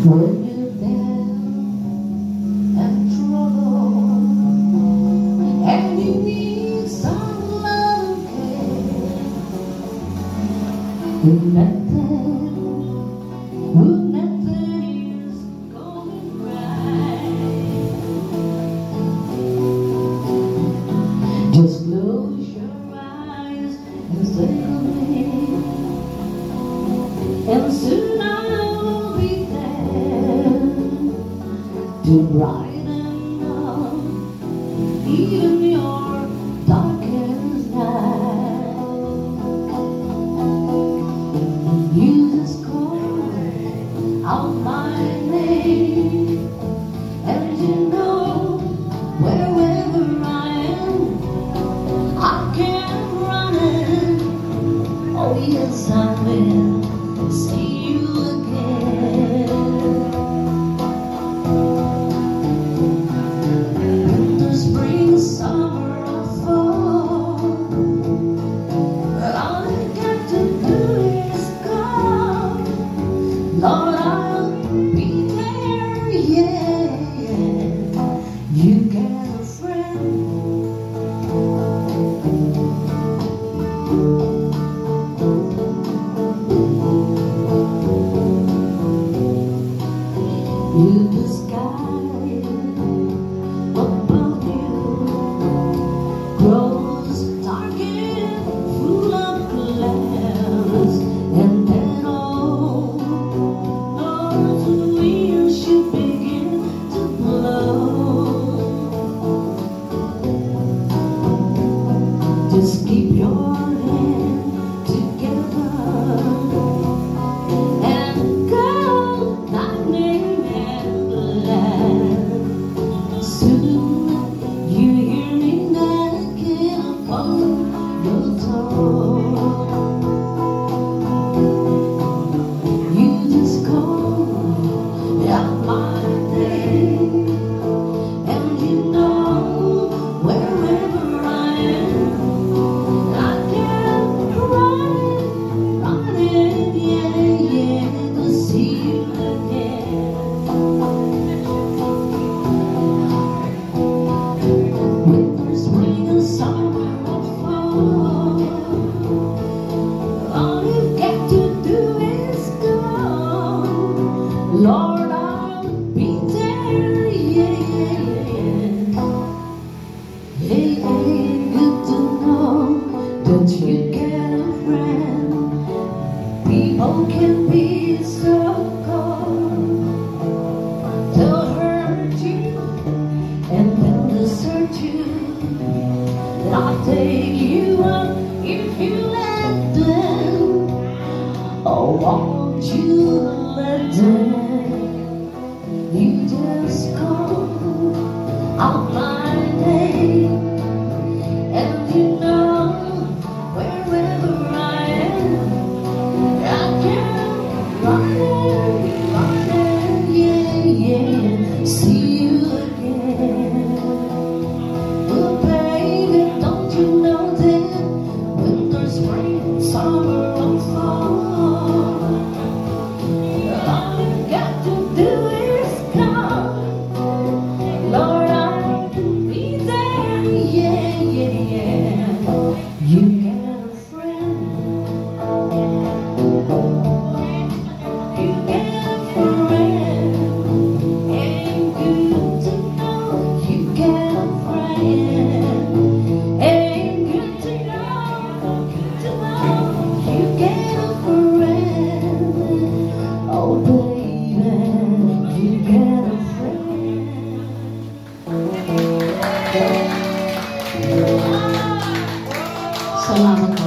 When you're down and trouble and you need some love and nothing is going right. Just close your eyes and think of me, and soon I will be there to brighten up even your darkest night. You just call out my name, and you know wherever I am, I can run it. Oh yes, I will see you again. Winter, spring, summer, or fall, all you got to do is call. Lord, I'll be there, yeah, yeah. You got a friend. The sky above you grows dark and full of clouds, and then all the winds should begin to blow. Just keep your hand together and go lightning. Soon you hear me knocking upon your door. You just call out my name, and you know wherever I am, I can run it, yeah, yeah, to see you again. Winter, spring, and summer, or fall, all you got to do is go. Lord, I'll be there, yeah, yeah, yeah. Hey, hey, good to know that you get a friend. People can be so cold, they'll hurt you and then desert you. I'll take you up if you let them. Oh, won't you let them? You just call out my name, and you know wherever I am, I can run it, yeah, yeah, see you again. Oh baby, don't you know that winter, spring, summer, or fall, all you got to do is come. Lord, I'll be there, yeah, yeah, yeah. You got a friend. You got a friend. Ain't good to know you got a friend. Ain't good to know you got a friend. Oh baby, you got a friend. Salamat.